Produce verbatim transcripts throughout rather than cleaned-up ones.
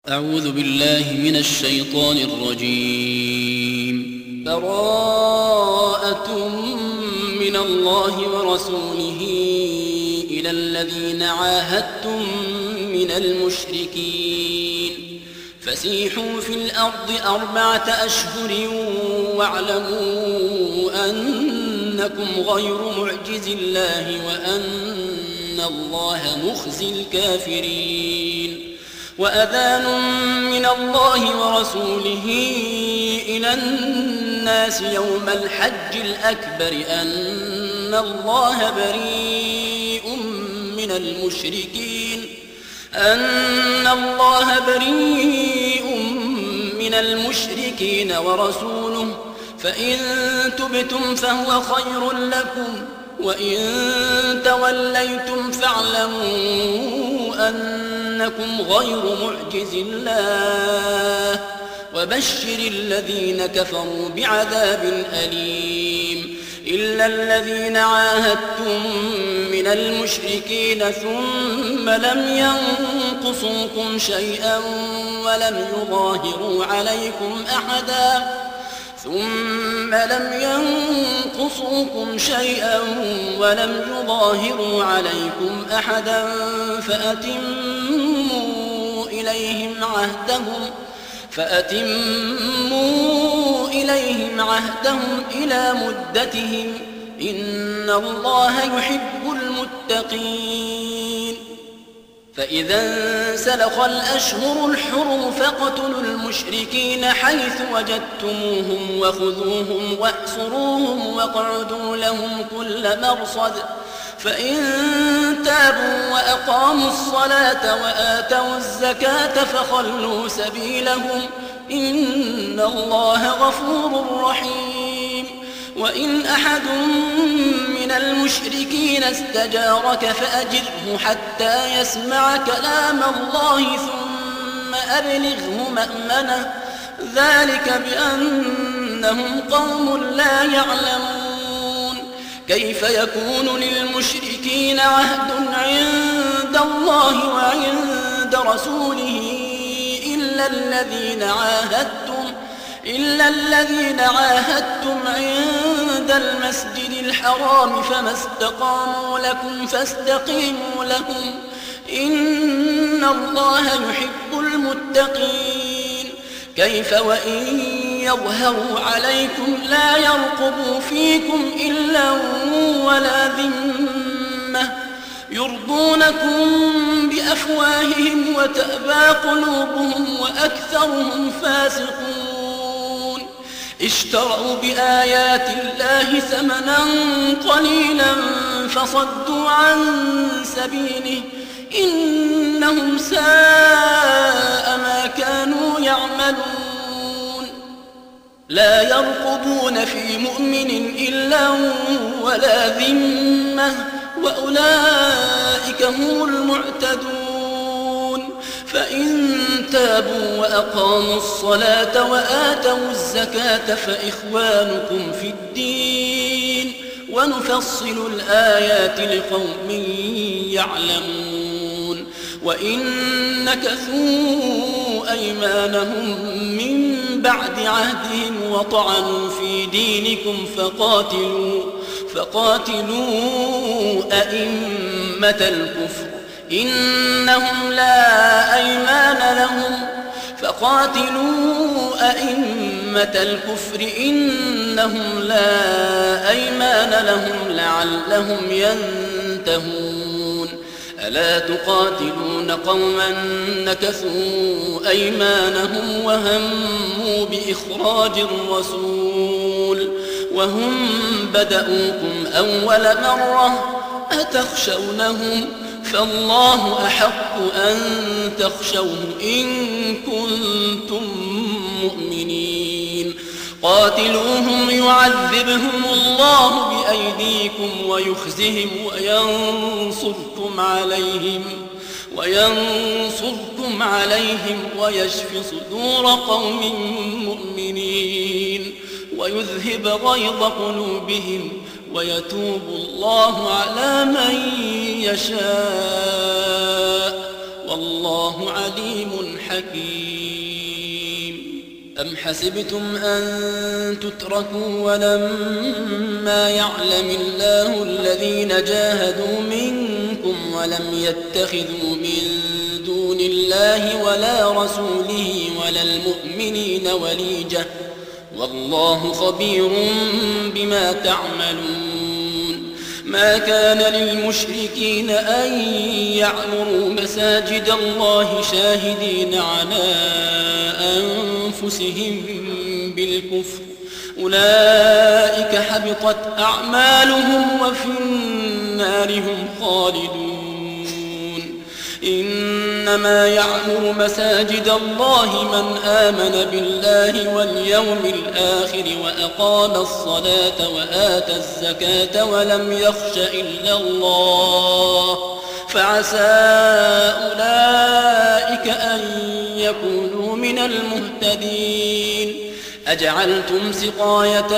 أعوذ بالله من الشيطان الرجيم. براءة من الله ورسوله إلى الذين عاهدتم من المشركين فسيحوا في الأرض أربعة أشهر واعلموا أنكم غير معجز الله وأن الله مخزي الكافرين. وأذان من الله ورسوله إلى الناس يوم الحج الأكبر أن الله بريء من المشركين أن الله بريء من المشركين ورسوله فإن تبتم فهو خير لكم وإن توليتم فاعلموا أنكم غير معجز الله وبشر الذين كفروا بعذاب أليم. إلا الذين عاهدتم من المشركين ثم لم ينقصوكم شيئا ولم يظاهروا عليكم أحدا ثم لم ينقصوكم شيئا ولم يظاهروا عليكم أحدا فأتموا إليهم عهدهم فأتموا إليهم عهدهم إلى مدتهم إن الله يحب المتقين. فإذا انسلخ الأشهر الحرم فاقتلوا المشركين حيث وجدتموهم وخذوهم واحصروهم واقعدوا لهم كل مرصد فإن تابوا وأقاموا الصلاة وآتوا الزكاة فخلوا سبيلهم إن الله غفور رحيم. وإن أحد من المشركين استجارك فأجره حتى يسمع كلام الله ثم أبلغه مأمنه ذلك بأنهم قوم لا يعلمون. كيف يكون للمشركين عهد عند الله وعند رسوله إلا الذين عاهدتم إلا الذين عاهدتم عند المسجد الحرام فما استقاموا لكم فاستقيموا لهم إن الله يحب المتقين. كيف وإن يظهروا عليكم لا يرقبوا فيكم إلا ولا ذمة يرضونكم بأفواههم وتأبى قلوبهم وأكثرهم فاسقون. اشتروا بآيات الله ثمنا قليلا فصدوا عن سبيله إنهم ساء ما كانوا يعملون. لا يرقبون في مؤمن إلا ولا ذمة وأولئك هم المعتدون. فإن تابوا وأقاموا الصلاة وآتوا الزكاة فإخوانكم في الدين ونفصل الآيات لقوم يعلمون. وإن نكثوا أيمانهم من بعد عهدهم وطعنوا في دينكم فقاتلوا فقاتلوا أئمة الكفر إنهم لا أيمان لهم فقاتلوا أئمة الكفر إنهم لا أيمان لهم لعلهم ينتهون. ألا تقاتلون قوما نكثوا أيمانهم وهموا بإخراج الرسول وهم بدأوكم أول مرة أتخشونهم فالله أحق أن تخشوه إن كنتم مؤمنين. قاتلوهم يعذبهم الله بأيديكم ويخزهم وينصركم عليهم وينصركم عليهم ويشف صدور قوم مؤمنين ويذهب غيظ قلوبهم ويتوب الله على من يشاء والله عليم حكيم. أم حسبتم أن تتركوا ولما يعلم الله الذين جاهدوا منكم ولم يتخذوا من دون الله ولا رسوله ولا المؤمنين وليجة والله خبير بما تعملون. ما كان للمشركين أن يعمروا مساجد الله شاهدين على أنفسهم بالكفر أولئك حبطت أعمالهم وفي النار هم خالدون. إنما يعمر مساجد الله من آمن بالله واليوم الآخر وأقام الصلاة وآتى الزكاة ولم يخش إلا الله فعسى أولئك أن يكونوا من المهتدين. أجعلتم سقاية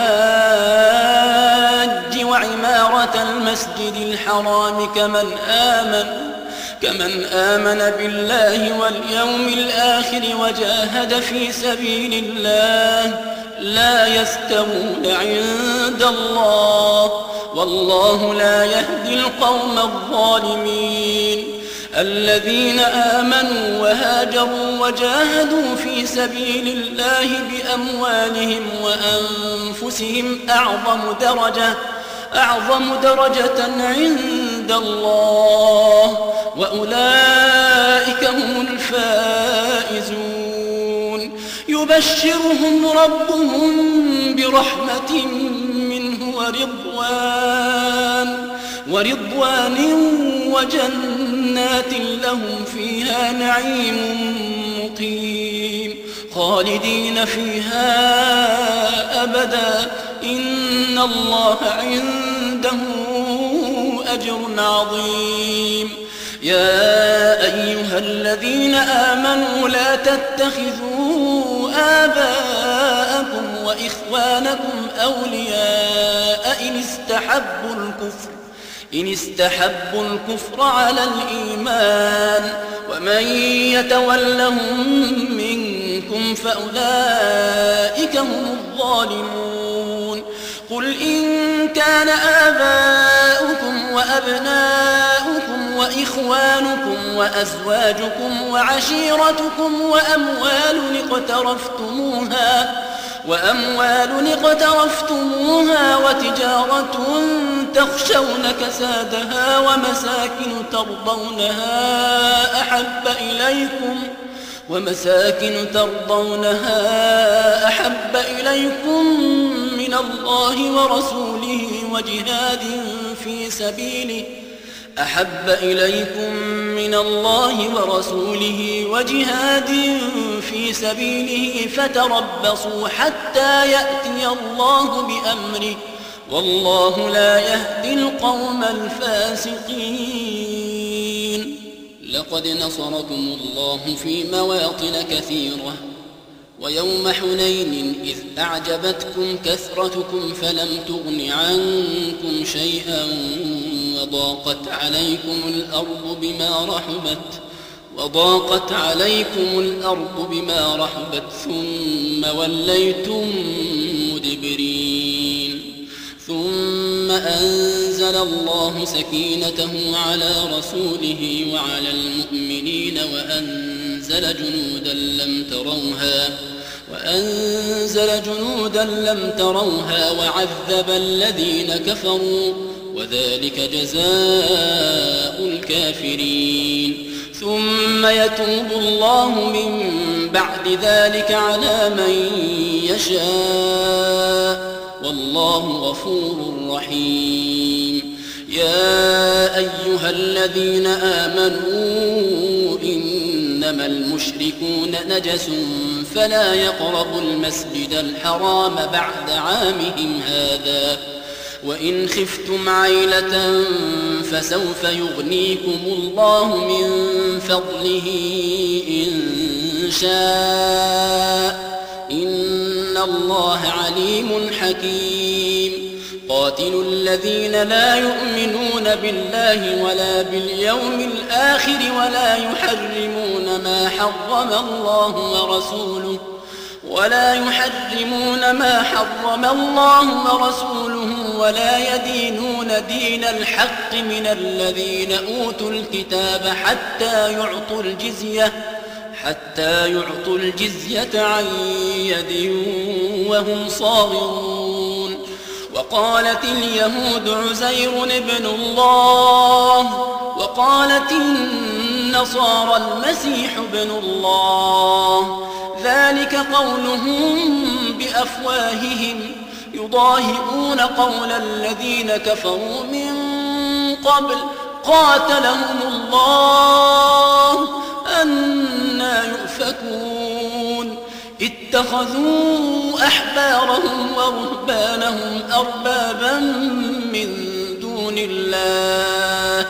الحاج وعمارة المسجد الحرام كمن آمن كمن آمن بالله واليوم الآخر وجاهد في سبيل الله لا يستوون عند الله والله لا يهدي القوم الظالمين. الذين آمنوا وهاجروا وجاهدوا في سبيل الله بأموالهم وأنفسهم أعظم درجة أعظم درجة عند الله وأولئك هم الفائزون. يبشرهم ربهم برحمة منه ورضوان ورضوان وجنات لهم فيها نعيم مقيم خالدين فيها أبدا إن الله عنده أجر عظيم. يا أيها الذين آمنوا لا تتخذوا آباءكم وإخوانكم أولياء إن استحبوا الكفر إن استحبوا الكفر على الإيمان ومن يتولهم منكم فأولئك هم الظالمون. قل إن كان آباؤكم وأبناؤكم وإخوانكم وأزواجكم وعشيرتكم وأموال اقترفتموها وأموال اقترفتموها وتجارة تخشون كسادها ومساكن ترضونها أحب إليكم ومساكن ترضونها أحب إليكم من الله ورسوله وجهاد في سبيله أحب إليكم من الله ورسوله وجهاد في سبيله فتربصوا حتى يأتي الله بأمره والله لا يهدي القوم الفاسقين. لقد نصركم الله في مواطن كثيرة ويوم حنين إذ أعجبتكم كثرتكم فلم تغن عنكم شيئا وضاقت عليكم الأرض بما رحبت وضاقت عليكم الأرض بما رحبت ثم وليتم مدبرين. ثم أنزل الله سكينته على رسوله وعلى المؤمنين وأنزل جنودا لم تروها وأنزل جنودا لم تروها وعذب الذين كفروا وذلك جزاء الكافرين. ثم يتوب الله من بعد ذلك على من يشاء والله غفور رحيم. يا أيها الذين آمنوا إنما المشركون نجس فلا يقربوا المسجد الحرام بعد عامهم هذا وإن خفتم عيلة فسوف يغنيكم الله من فضله إن شاء إن الله عليم حكيم. قاتلوا الذين لا يؤمنون بالله ولا باليوم الآخر ولا يحرمون ما حرم الله ورسوله ولا يحرمون ما حرم الله ورسوله ولا يدينون دين الحق من الذين أوتوا الكتاب حتى يعطوا الجزية حتى يعطوا الجزية عن يد وهم صاغرون. وقالت اليهود عزير ابن الله وقالت النصارى المسيح ابن الله، ذلك قولهم بأفواههم يضاهئون قول الذين كفروا من قبل قاتلهم الله أنى يؤفكون. اتخذوا أحبارهم ورهبانهم أربابا من دون الله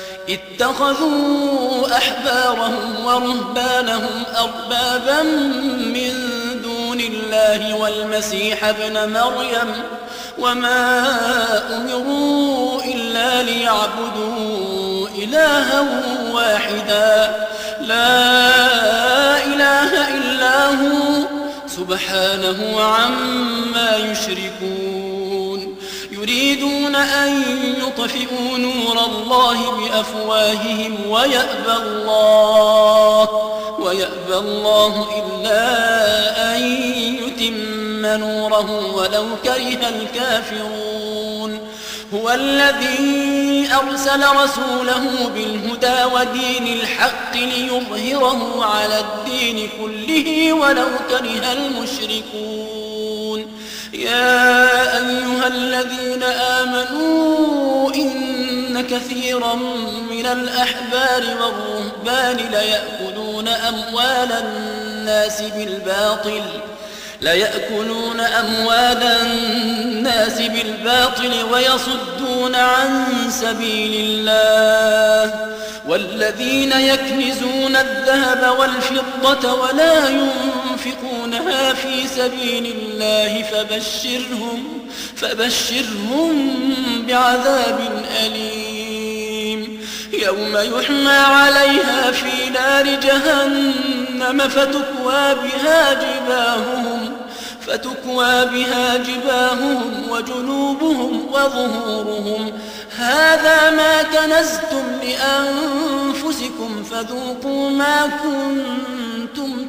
اتخذوا أحبارهم ورهبانهم أربابا من دون الله والمسيح ابن مريم وما أمروا إلا ليعبدوا إلها واحدا لا إله إلا هو سبحانه عما يشركون. يريدون أن يطفئوا نور الله بأفواههم ويأبى الله ويأبى الله إلا أن يتم نوره ولو كره الكافرون. هو الذي أرسل رسوله بالهدى ودين الحق ليظهره على الدين كله ولو كره المشركون. يا أيها الذين آمنوا إن كثيرا من الأحبار والرهبان ليأكلون أموال الناس بالباطل ليأكلون أموال الناس بالباطل ويصدون عن سبيل الله والذين يكنزون الذهب والفضة ولا ينفقونها في سبيل الله فبشرهم فبشرهم بعذاب أليم. يوم يحمى عليها في نار جهنم فتكوى بها جباههم فتكوى بها جباههم وجنوبهم وظهورهم هذا ما كنزتم لأنفسكم فذوقوا ما كنتم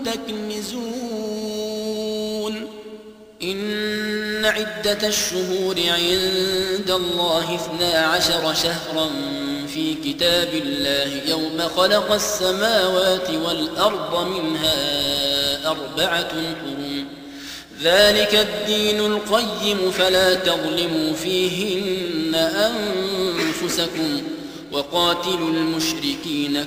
تكنزون. إن عدة الشهور عند الله اثنا عشر شهرا في كتاب الله يوم خلق السماوات والأرض منها أربعة حرم ذلك الدين القيم فلا تظلموا فيهن أنفسكم وقاتلوا المشركين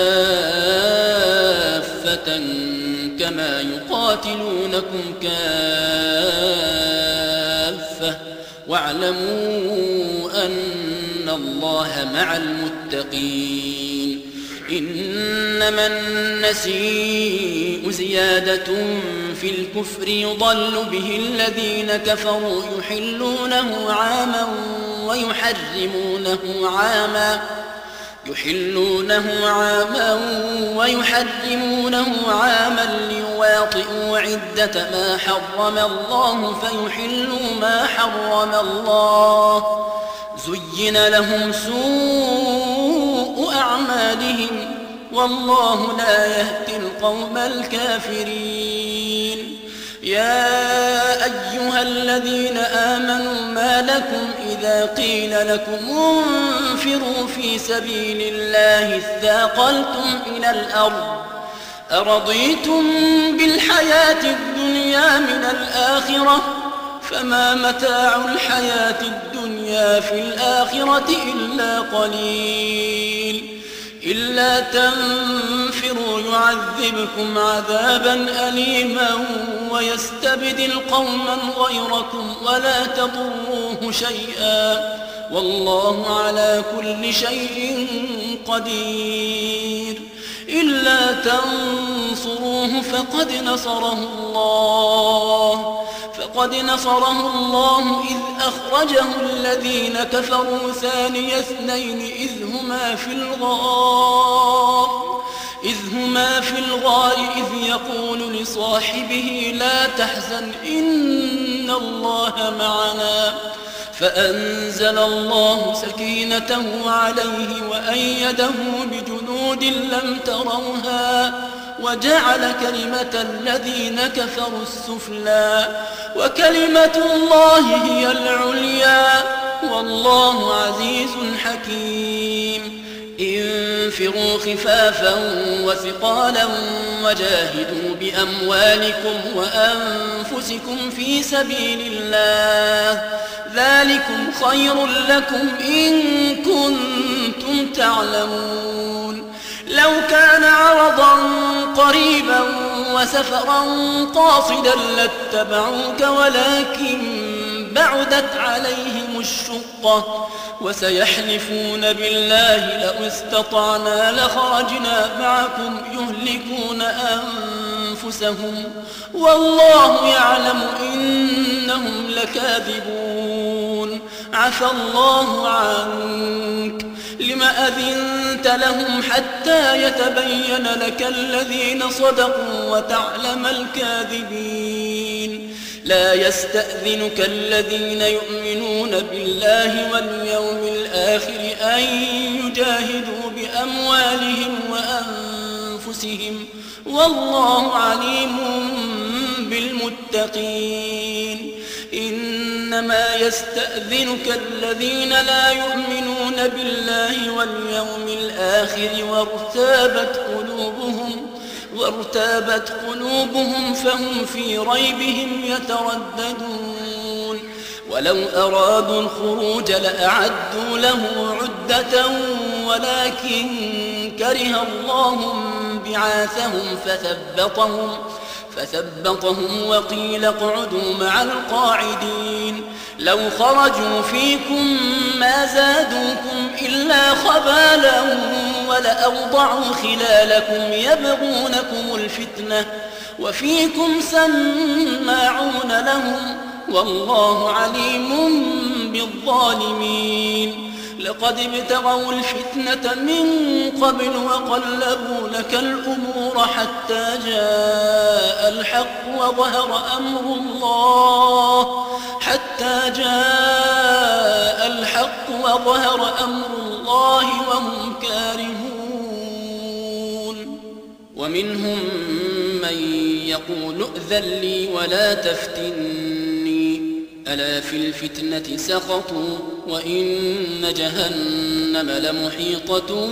كافة كما يقاتلونكم كافة واعلموا أن الله مع المتقين. إنما النسيء زيادة في الكفر يضل به الذين كفروا يحلونه عاما ويحرمونه عاما يحلونه عاما ويحرمونه عاما ليواطئوا عدة ما حرم الله فيحلوا ما حرم الله زين لهم سوء أعمالهم والله لا يهدي القوم الكافرين. يا أيها الذين آمنوا ما لكم إذا قيل لكم انفروا في سبيل الله اثاقلتم إلى الأرض أرضيتم بالحياة الدنيا من الآخرة فما متاع الحياة الدنيا في الآخرة إلا قليل. إلا تنفروا يعذبكم عذابا أليما ويستبدل قوما غيركم ولا تضروه شيئا والله على كل شيء قدير. إلا تنصروه فقد نصره الله فقد نصره الله إذ أخرجه الذين كفروا ثاني اثنين إذ هما في الغار إذ هما في الغار إذ يقول لصاحبه لا تحزن إن الله معنا فأنزل الله سكينته عليه وأيده بجنود لم تروها وجعل كلمة الذين كفروا السفلى وكلمة الله هي العليا والله عزيز حكيم انفروا خفافا وثقالا وجاهدوا بأموالكم وأنفسكم في سبيل الله ذلكم خير لكم إن كنتم تعلمون لو كان عرضا قريبا وسفرا قاصدا لاتبعوك ولكن بعدت عليهم الشقة وسيحلفون بالله لو استطعنا لخرجنا معكم يهلكون أنفسهم والله يعلم إنهم لكاذبون عفى الله عنك لم أذنت لهم حتى يتبين لك الذين صدقوا وتعلم الكاذبين لا يستأذنك الذين يؤمنون بالله واليوم الآخر أن يجاهدوا بأموالهم وأنفسهم والله عليم بالمتقين إنما يستأذنك الذين لا يؤمنون بالله واليوم الآخر وارتابت قلوبهم وارتابت قلوبهم فهم في ريبهم يترددون ولو أرادوا الخروج لأعدوا له عدة ولكن كره الله بعاثهم فثبطهم فثبطهم وقيل اقعدوا مع القاعدين لو خرجوا فيكم ما زادوكم إلا خبالا ولأوضعوا خلالكم يبغونكم الفتنة وفيكم سماعون لهم والله عليم بالظالمين لقد ابتغوا الفتنة من قبل وقلبوا لك الأمور حتى جاء الحق وظهر أمر الله حتى جاء الحق وظهر أمر الله وهم كارهون ومنهم من يقول ائذن لي ولا تفتني ألا في الفتنة سقطوا وإن جهنم لمحيطة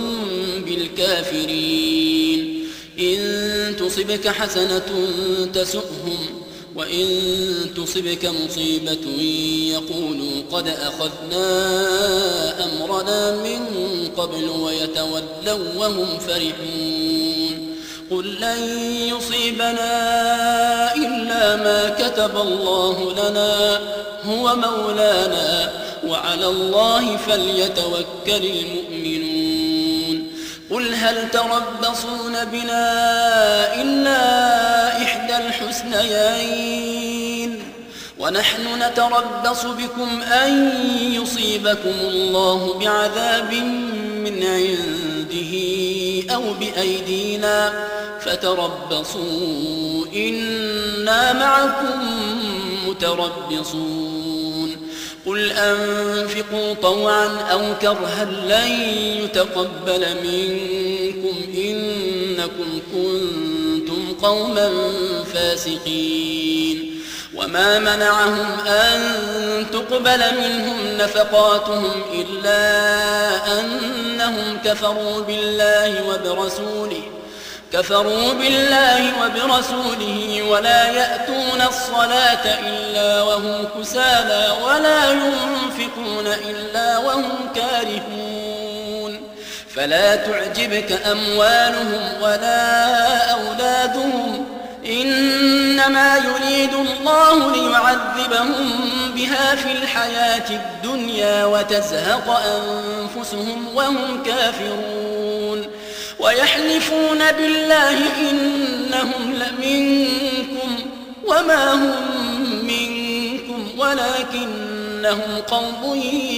بالكافرين إن تصبك حسنة تسؤهم وإن تصبك مصيبة يقولوا قد أخذنا أمرنا من قبل ويتولوا وهم فرحون قل لن يصيبنا إلا ما كتب الله لنا هو مولانا وعلى الله فليتوكل المؤمنون قل هل تربصون بنا إلا إحدى الحسنيين ونحن نتربص بكم أن يصيبكم الله بعذاب من عنده أو بأيدينا فتربصوا إنا معكم متربصون قل أنفقوا طوعا أو كرها لن يتقبل منكم إنكم كنتم قوما فاسقين وما منعهم أن تقبل منهم نفقاتهم إلا أنهم كفروا بالله وبرسوله كفروا بالله وبرسوله ولا يأتون الصلاة إلا وهم كسالى ولا ينفقون إلا وهم كارهون فلا تعجبك أموالهم ولا أولادهم إنما يريد الله ليعذبهم بها في الحياة الدنيا وتزهق أنفسهم وهم كافرون ويحلفون بالله إنهم لمنكم وما هم منكم ولكنهم قوم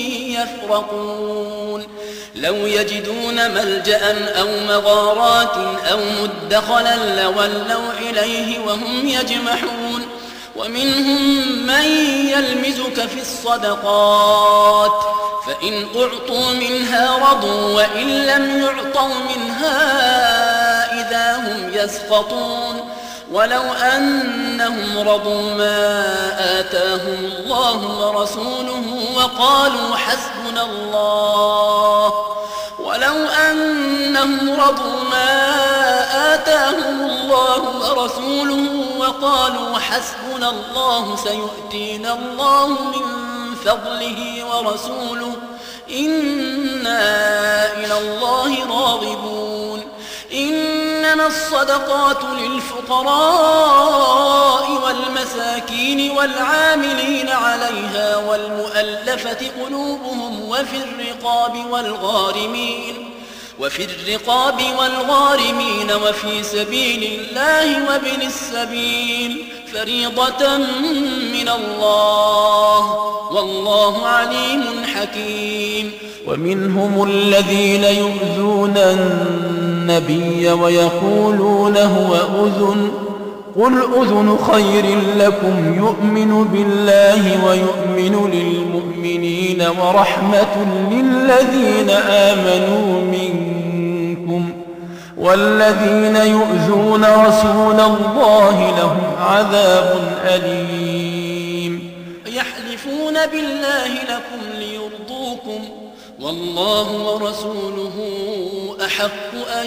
يفرقون لو يجدون ملجأ أو مغارات أو مدخلا لولوا إليه وهم يجمحون ومنهم من يلمزك في الصدقات فإن أعطوا منها رضوا وإن لم يعطوا منها إذا هم يسخطون ولو أنهم رضوا ما آتاهم الله ورسوله وقالوا حسبنا الله ولو أنهم رضوا ما آتاهم الله ورسوله وقالوا حسبنا الله سيؤتينا الله من فضله ورسوله إنا إلى الله راغبون إنما الصدقات للفقراء والمساكين والعاملين عليها والمؤلفة قلوبهم وفي الرقاب والغارمين وفي الرقاب والغارمين وفي سبيل الله وابن السبيل فريضة من الله والله عليم حكيم. ومنهم الذين يؤذون النبي ويقولون هو أذن قل أذن خير لكم يؤمن بالله ويؤمن للمؤمنين ورحمة للذين آمنوا منكم والذين يؤذون رسول الله لهم عذاب أليم. يحلفون بالله لكم ليرضوكم والله ورسوله أحق أن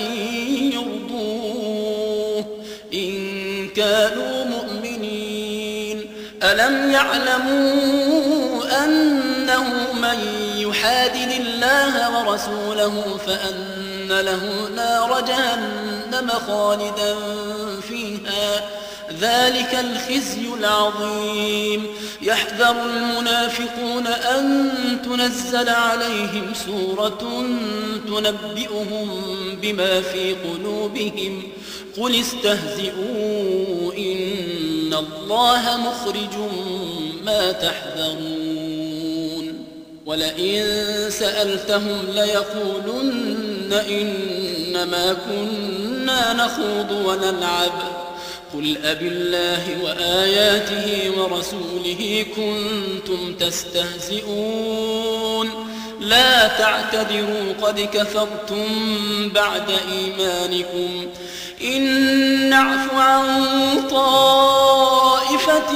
يرضوه إن كانوا مؤمنين. ألم يعلموا أنه من يحادد الله ورسوله فأن له نار جهنم خالدا فيها ذلك الخزي العظيم. يحذر المنافقون أن تنزل عليهم سورة تنبئهم بما في قلوبهم قل استهزئوا إن الله مخرج ما تحذرون. ولئن سألتهم ليقولن إنما كنا نخوض ونلعب قل أبالله وآياته ورسوله كنتم تستهزئون لا تعتذروا قد كفرتم بعد إيمانكم إن نعف عن طائفة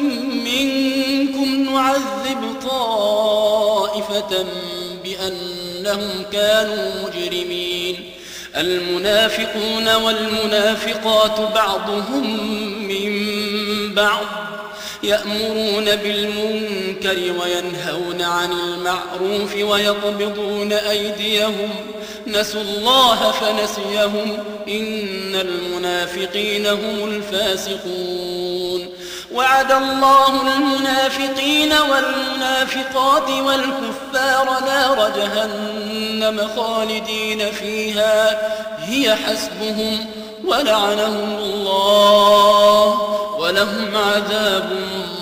منكم نعذب طائفة بأنهم كانوا مجرمين. المنافقون والمنافقات بعضهم من بعض يأمرون بالمنكر وينهون عن المعروف ويقبضون أيديهم نسوا الله فنسيهم إن المنافقين هم الفاسقون. وعد الله المنافقين والمنافقات والكفار نار جهنم خالدين فيها هي حسبهم ولعنهم الله ولهم عذاب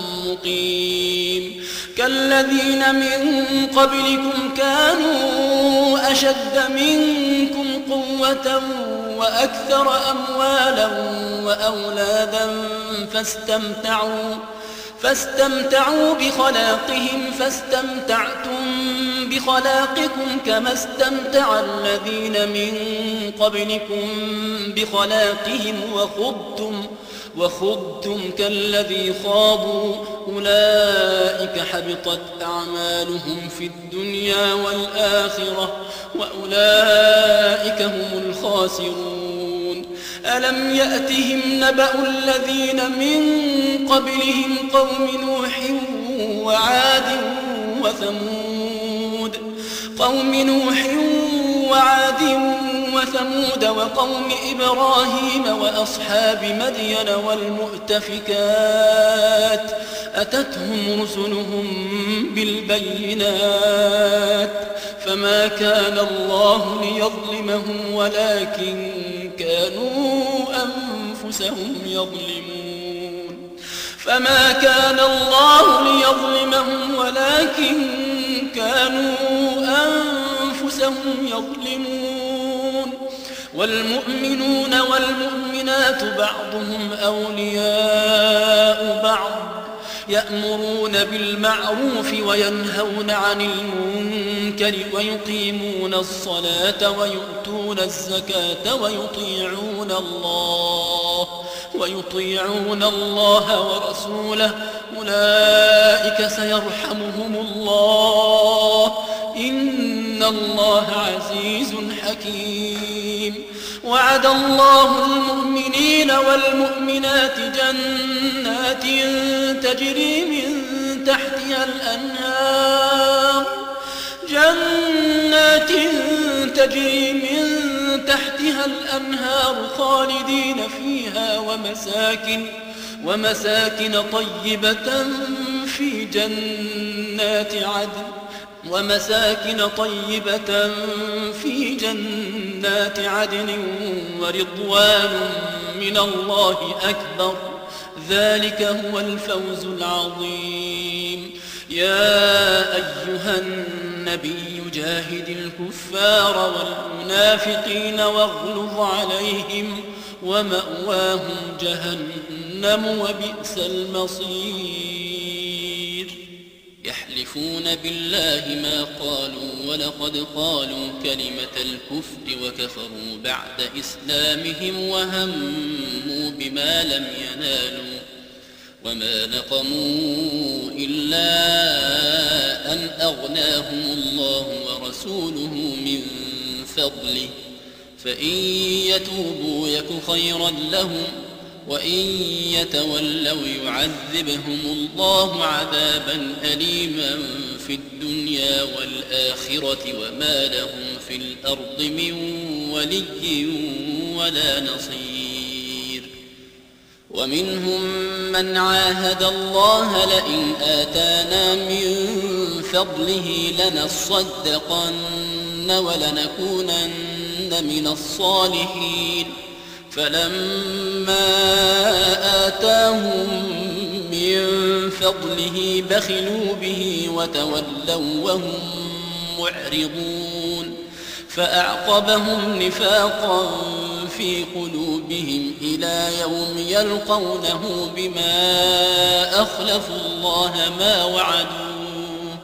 مقيم. كالذين من قبلكم كانوا أشد منكم قوة وأكثر أموالا وأولادا فاستمتعوا فاستمتعوا بخلاقهم فاستمتعتم بخلاقكم كما استمتع الذين من قبلكم بخلاقهم وخضتم وخضتم كالذي خاضوا أولئك حبطت أعمالهم في الدنيا والآخرة وأولئك هم الخاسرون. ألم يأتهم نبأ الذين من قبلهم قوم نوح وعاد وثمود قوم نوح وعاد وثمود وقوم إبراهيم وأصحاب مدين والمؤتفكات أتتهم رسلهم بالبينات فما كان الله ليظلمهم ولكن كانوا أنفسهم يظلمون. فما كان الله ليظلمهم ولكن كانوا أنفسهم يظلمون والمؤمنون والمؤمنات بعضهم أولياء بعض يأمرون بالمعروف وينهون عن المنكر ويقيمون الصلاة ويؤتون الزكاة ويطيعون الله ويطيعون الله ورسوله أولئك سيرحمهم الله إن الله عزيز حكيم وعد الله المؤمنين والمؤمنات جنات تجري من تحتها الأنهار جنات تجري من تحتها الأنهار خالدين فيها ومساكن ومساكن طيبة في جنات عدن ومساكن طيبة في جنات عدن ورضوان من الله أكبر ذلك هو الفوز العظيم يا أيها النبي جاهد الكفار والمنافقين واغلظ عليهم ومأواهم جهنم وبئس المصير يحلفون بالله ما قالوا ولقد قالوا كلمة الكفر وكفروا بعد إسلامهم وهموا بما لم ينالوا وما نقموا إلا أن أغناهم الله ورسوله من فضله فإن يتوبوا يك خيرا لهم وإن يتولوا يعذبهم الله عذابا أليما في الدنيا والآخرة وما لهم في الأرض من ولي ولا نصير ومنهم من عاهد الله لئن آتانا من فضله لنصدقن ولنكونن من الصالحين فلما آتاهم من فضله بخلوا به وتولوا وهم معرضون فأعقبهم نفاقا في قلوبهم إلى يوم يلقونه بما أخلفوا الله ما وعدوه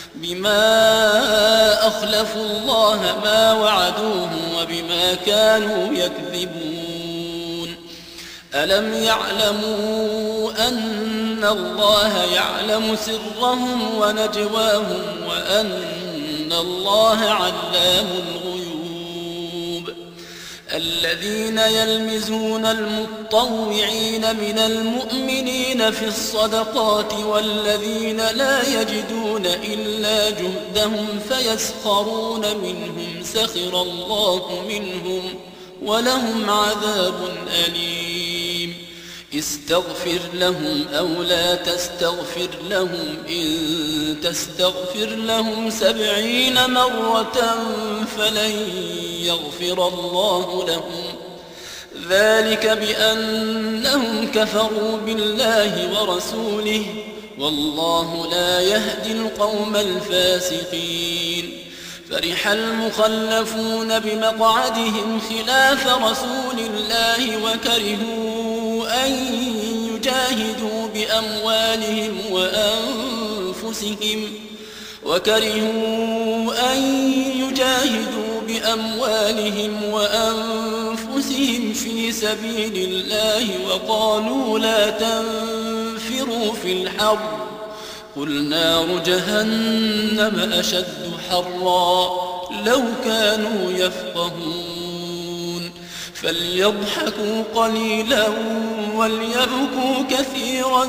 بما أخلفوا الله ما وعدوه وبما كانوا يكذبون ألم يعلموا أن الله يعلم سرهم ونجواهم وأن الله علام الغيوب الذين يلمزون المطوعين من المؤمنين في الصدقات والذين لا يجدون إلا جهدهم فيسخرون منهم سخر الله منهم ولهم عذاب أليم استغفر لهم أو لا تستغفر لهم إن تستغفر لهم سبعين مرة فلن يغفر الله لهم ذلك بأنهم كفروا بالله ورسوله والله لا يهدي القوم الفاسقين فرح المخلفون بمقعدهم خلاف رسول الله وكرهوا أن يجاهدوا بأموالهم وأنفسهم وكرهوا أن يجاهدوا بأموالهم وأنفسهم في سبيل الله وقالوا لا تنفروا في الحر قل نار جهنم أشد حرا لو كانوا يفقهون فليضحكوا قليلا وليبكوا كثيرا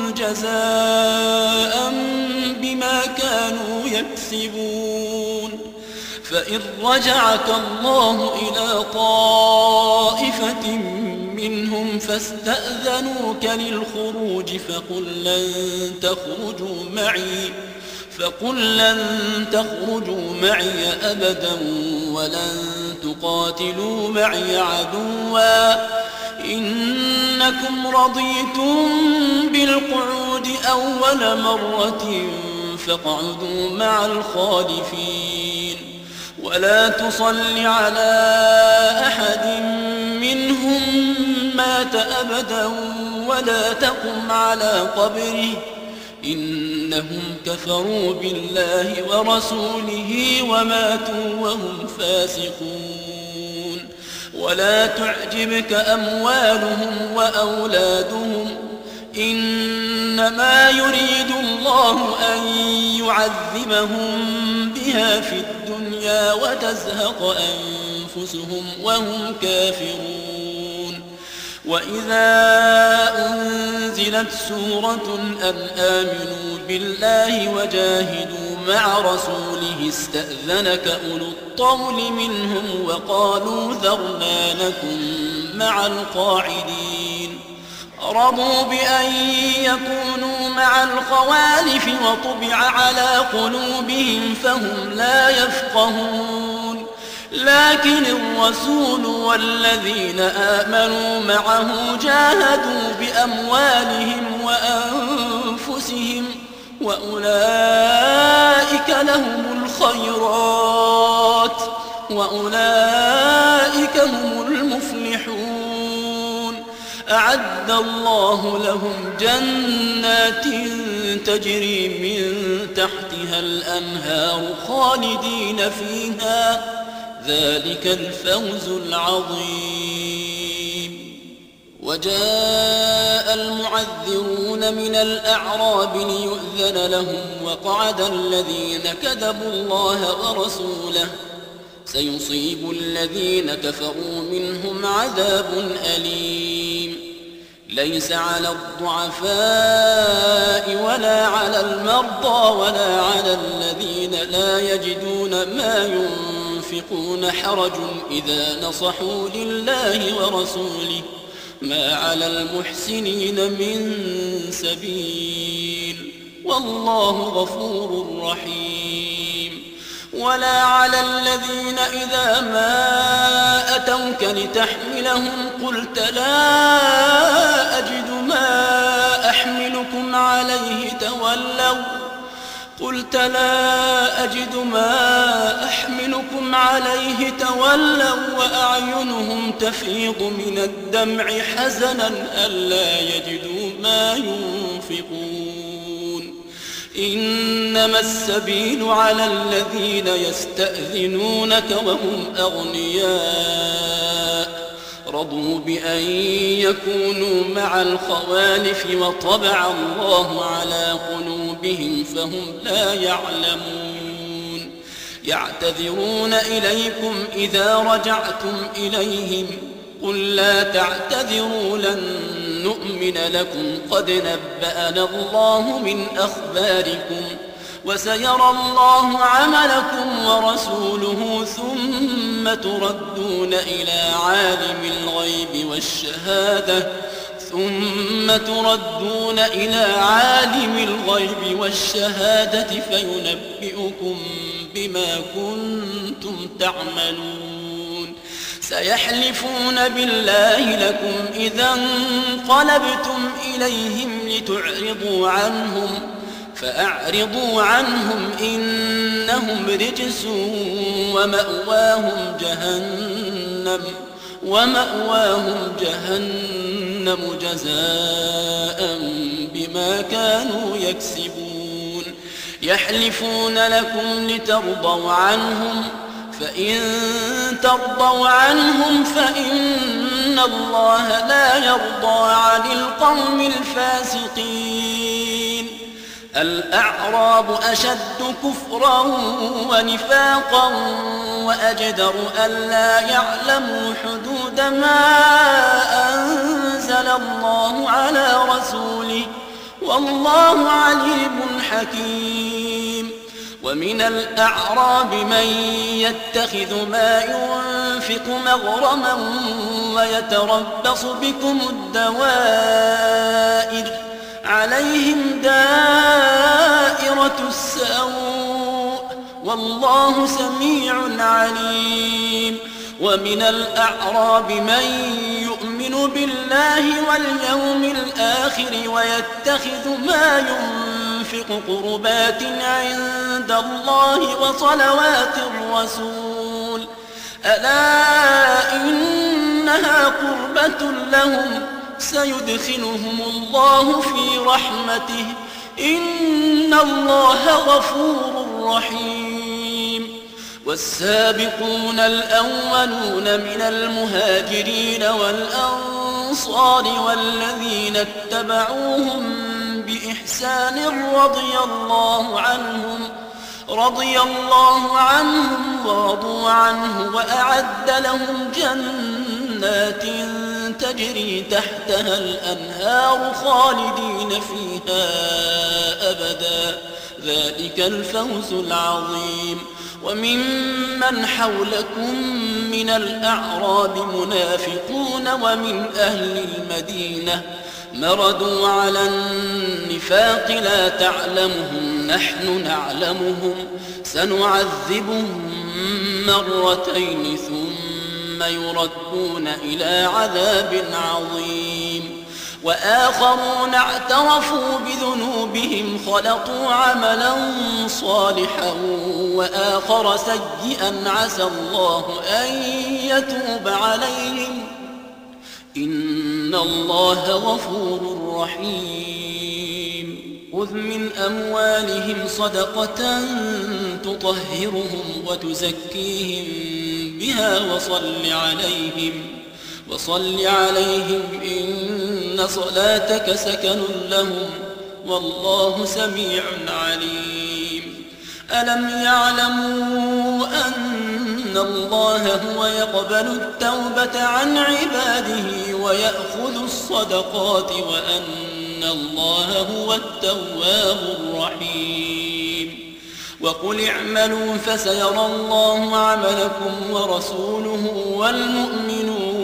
جزاء بما كانوا يكسبون فإن رجعك الله إلى طائفة منهم فاستأذنوك للخروج فقل لن تخرجوا معي فقل لن تخرجوا معي أبدا ولن تقاتلوا معي عدوا إنكم رضيتم بالقعود أول مرة فاقعدوا مع الخالفين ولا تصل على أحد منهم مات أبدا ولا تقم على قبره إنهم كفروا بالله ورسوله وماتوا وهم فاسقون ولا تعجبك أموالهم وأولادهم إنما يريد الله أن يعذبهم بها في الدنيا وتزهق أنفسهم وهم كافرون وإذا أنزلت سورة أن آمنوا بالله وجاهدوا مع رسوله استأذنك أولو الطول منهم وقالوا ذرنا نكن مع القاعدين رضوا بأن يكونوا مع الخوالف وطبع على قلوبهم فهم لا يفقهون لكن الرسول والذين آمنوا معه جاهدوا بأموالهم وأنفسهم وأولئك لهم الخيرات وأولئك هم المفلحون أعد الله لهم جنات تجري من تحتها الأنهار خالدين فيها ذلك الفوز العظيم وجاء المعذرون من الأعراب ليؤذن لهم وقعد الذين كذبوا الله ورسوله سيصيب الذين كفروا منهم عذاب أليم ليس على الضعفاء ولا على المرضى ولا على الذين لا يجدون ما ينفقون حرج إذا نصحوا لله ورسوله ما على المحسنين من سبيل والله غفور رحيم ولا على الذين إذا ما أتوك لتحملهم قلت لا أجد ما أحملكم عليه تولوا قلت لا أجد ما أحملكم عليه تولوا وأعينهم تفيض من الدمع حزنا ألا يجدوا ما ينفقون إنما السبيل على الذين يستأذنونك وهم أغنياء رضوا بأن يكونوا مع الخوالف وطبع الله على قلوبهم فهم لا يعلمون يعتذرون إليكم إذا رجعتم إليهم قل لا تعتذروا لن نؤمن لكم قد نبأنا الله من أخباركم وسيرى الله عملكم ورسوله ثم تردون إلى عالم الغيب والشهادة ثم تردون إلى عالم الغيب والشهادة فينبئكم بما كنتم تعملون سيحلفون بالله لكم إذا انقلبتم إليهم لتعرضوا عنهم فأعرضوا عنهم إنهم رجس ومأواهم جهنم ومأواهم جهنم جزاء بما كانوا يكسبون يحلفون لكم لترضوا عنهم فإن ترضوا عنهم فإن الله لا يرضى عن القوم الفاسقين الأعراب أشد كفرا ونفاقا وأجدر ألا يعلموا حدود ما أنزل الله على رسوله والله عليم حكيم ومن الأعراب من يتخذ ما ينفق مغرما ويتربص بكم الدوائر عليهم دائرة السوء والله سميع عليم ومن الأعراب من يؤمن يؤمن بالله واليوم الآخر ويتخذ ما ينفق قربات عند الله وصلوات الرسول ألا إنها قربة لهم سيدخلهم الله في رحمته إن الله غفور رحيم. والسابقون الأولون من المهاجرين والأنصار والذين اتبعوهم بإحسان رضي الله عنهم رضي الله عنهم ورضوا عنه وأعد لهم جنات تجري تحتها الأنهار خالدين فيها أبدا ذلك الفوز العظيم. وممن حولكم من الأعراب منافقون ومن أهل المدينة مردوا على النفاق لا تعلمهم نحن نعلمهم سنعذبهم مرتين ثم يردون إلى عذاب عظيم. وآخرون اعترفوا بذنوبهم خلطوا عملا صالحا وآخر سيئا عسى الله أن يتوب عليهم إن الله غفور رحيم. خذ من أموالهم صدقة تطهرهم وتزكيهم بها وصل عليهم وصل عليهم إن صلاتك سكن لهم والله سميع عليم. ألم يعلموا أن الله هو يقبل التوبة عن عباده ويأخذ الصدقات وأن الله هو التواب الرحيم. وقل اعملوا فسيرى الله عملكم ورسوله والمؤمنون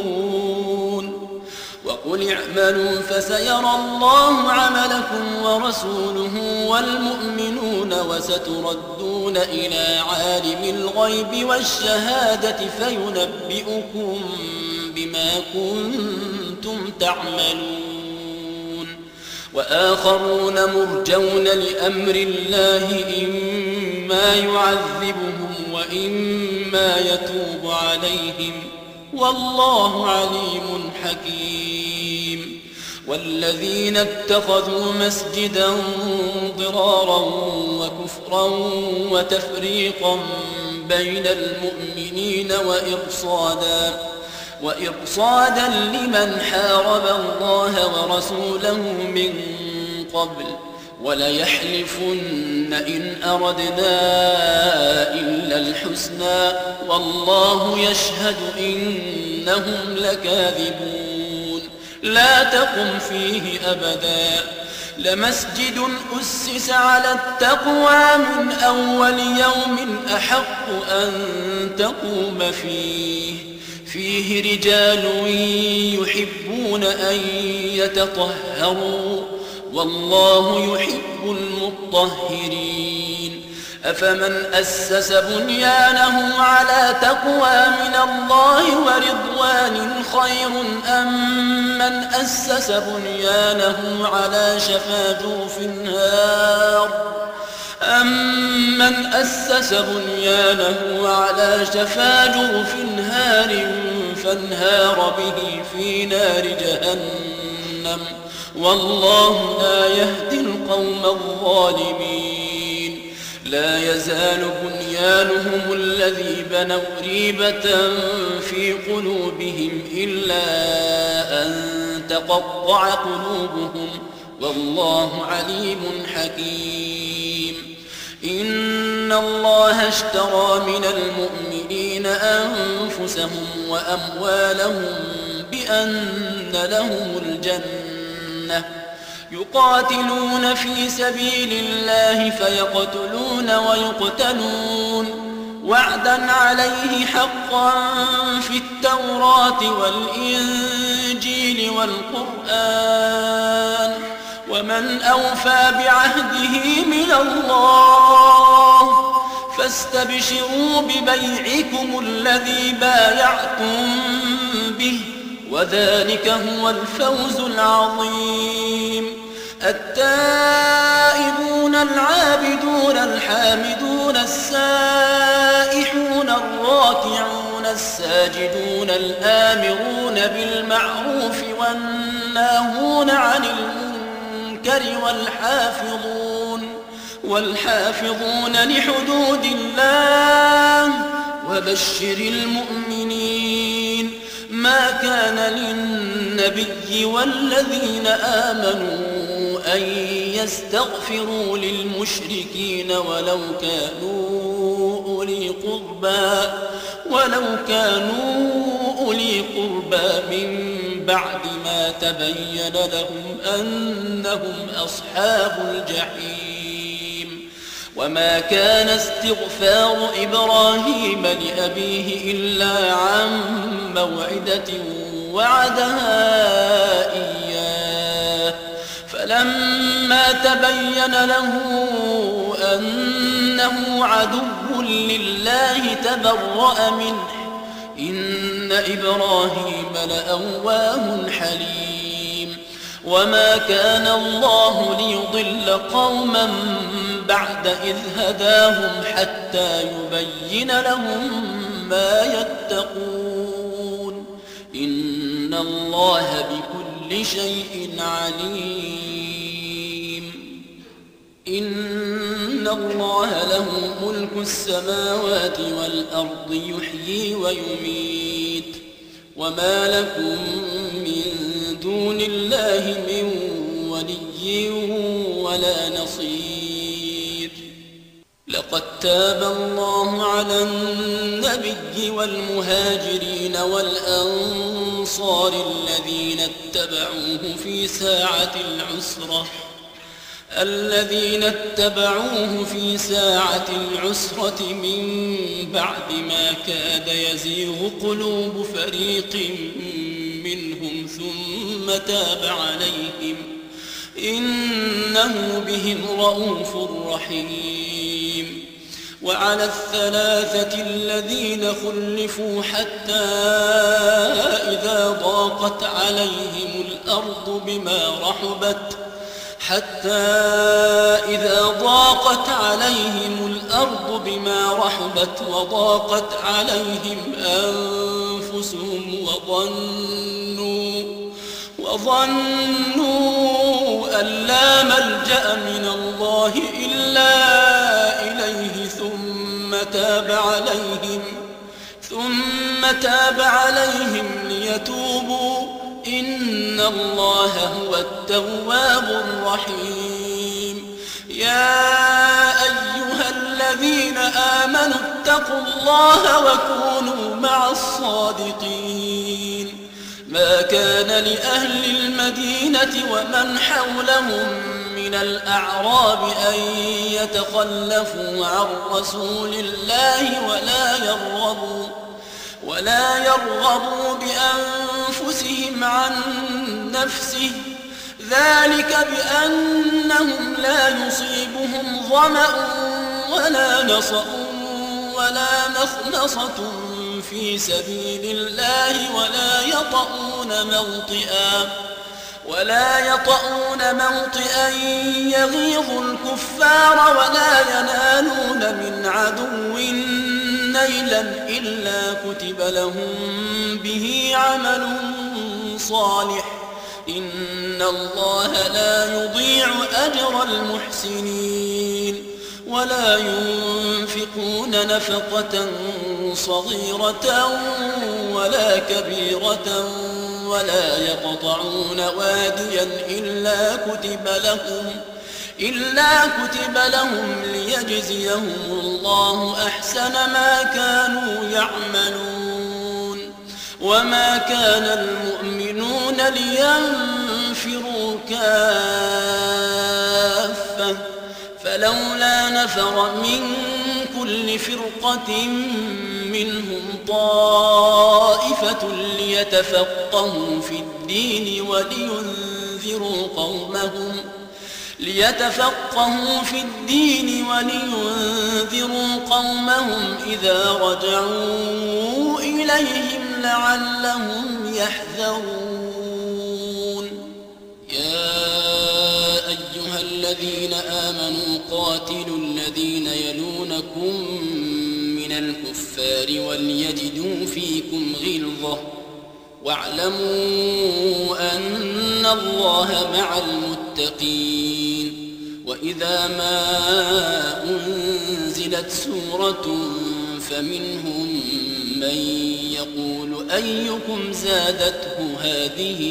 وقل اعملوا فسيرى الله عملكم ورسوله والمؤمنون وستردون إلى عالم الغيب والشهادة فينبئكم بما كنتم تعملون. وآخرون مرجون لأمر الله إما يعذبهم وإما يتوب عليهم والله عليم حكيم. والذين اتخذوا مسجدا ضرارا وكفرا وتفريقا بين المؤمنين وإرصادا وإرصادا لمن حارب الله ورسوله من قبل وليحلفن إن أردنا إلا الحسنى والله يشهد إنهم لكاذبون. لا تقم فيه أبدا لمسجد أسس على التقوى من أول يوم أحق أن تقوم فيه فيه رجال يحبون أن يتطهروا والله يحب المطهرين. أفمن أسس بنيانه على تقوى من الله ورضوان خير أم من أسس بنيانه على شفا جرف هار أمن أسس بنيانه على شفا جرف هار فانهار به في نار جهنم والله لا يهدي القوم الظالمين. لا يزال بنيانهم الذي بنوا ريبة في قلوبهم إلا أن تقطع قلوبهم والله عليم حكيم. إن الله اشترى من المؤمنين أنفسهم وأموالهم بأن لهم الجنة يقاتلون في سبيل الله فيقتلون ويقتلون وعدا عليه حقا في التوراة والإنجيل والقرآن ومن أوفى بعهده من الله فاستبشروا ببيعكم الذي بايعتم به وذلك هو الفوز العظيم. التائبون العابدون الحامدون السائحون الراكعون الساجدون الآمرون بالمعروف والناهون عن المنكر والحافظون والحافظون لحدود الله وبشر المؤمنين. ما كان للنبي والذين آمنوا أن يستغفروا للمشركين ولو كانوا أولي قربى ولو كانوا أولي قربى من بعد ما تبين لهم أنهم أصحاب الجحيم. وما كان استغفار إبراهيم لأبيه إلا عن موعدة وعدها إياه فلما تبين له أنه عدو لله تبرأ منه إن إبراهيم لأواه حليم. وما كان الله ليضل قوما بعد إذ هداهم حتى يبين لهم ما يتقون إن الله بكل شيء عليم. إن الله له ملك السماوات والأرض يحيي ويميت وما لكم من دون الله من ولي ولا نصير. لقد تاب الله على النبي والمهاجرين والأنصار الذين اتبعوه في ساعة العسرة الذين اتبعوه في ساعة العسرة من بعد ما كاد يزيغ قلوب فريق منهم ثم تاب عليهم إنه بهم رؤوف رحيم. وعلى الثلاثة الذين خلفوا حتى إذا ضاقت عليهم الأرض بما رحبت حتى إذا ضاقت عليهم الأرض بما رحبت وضاقت عليهم أنفسهم وظنوا وظنوا أن لا ملجأ من الله إلا إليه ثم تاب عليهم ثم تاب عليهم ليتوبوا إن الله هو التواب الرحيم. يا أيها الذين آمنوا اتقوا الله وكونوا مع الصادقين. ما كان لأهل المدينة ومن حولهم من الأعراب أن يتخلفوا عن رسول الله ولا يرغبوا ولا يرغبوا بأنفسهم عن نفسه ذلك بأنهم لا يصيبهم ظمأ ولا نصب ولا مخمصة في سبيل الله ولا يطؤون موطئا ولا يطؤون موطئا يغيظ الكفار ولا ينالون من عدو نيلا إلا كتب لهم به عمل صالح إن الله لا يضيع أجر المحسنين. ولا ينفقون نفقة صغيرة ولا كبيرة ولا يقطعون واديا إلا كتب لهم إلا كتب لهم ليجزيهم الله أحسن ما كانوا يعملون. وما كان المؤمنون لينفروا كافة فلولا نفر من كل فرقة منهم طائفة ليتفقهوا في الدين ولينذروا قومهم ليتفقهوا في الدين ولينذروا قومهم إذا رجعوا إليهم لعلهم يحذرون يا أيها الذين آمنوا قاتلوا الذين يلونكم من الكفار وليجدوا فيكم غلظة واعلموا أن الله مع المتقين وإذا ما أنزلت سورة فمنهم من يقول أيكم زادته هذه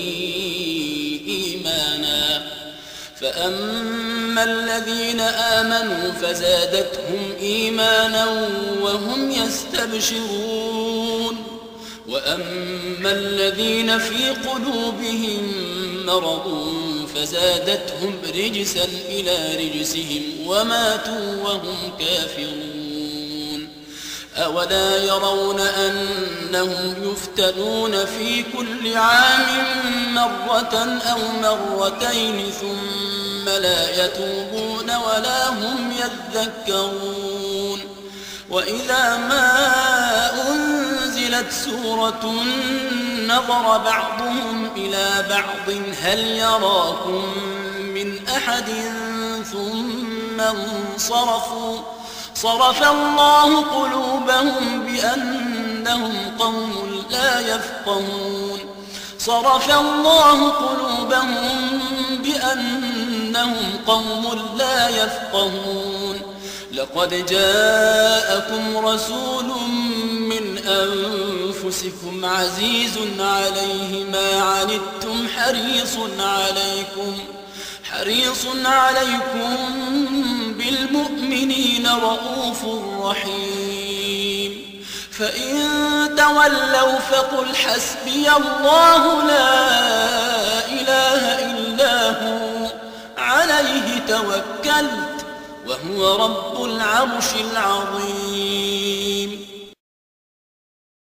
إيمانا فأما الذين آمنوا فزادتهم إيمانا وهم يستبشرون وأما الذين في قلوبهم مرض فزادتهم رجسا إلى رجسهم وماتوا وهم كافرون أولا يرون أنهم يفتنون في كل عام مرة أو مرتين ثم لا يتوبون ولا هم يذكرون وإذا ما أنزلت سورة نظر بعضهم إلى بعض هل يراكم من أحد ثم انصرفوا صرف الله قلوبهم بأنهم قوم لا يفقهون صرف الله قلوبهم بأنهم قوم لا يفقهون لقد جاءكم رسول من أنفسكم عزيز عليه ما عنتم حريص عليكم حريص عليكم بالمؤمنين رؤوف رحيم فإن تولوا فقل حسبي الله لا إله إلا هو عليه توكلت وهو رب العرش العظيم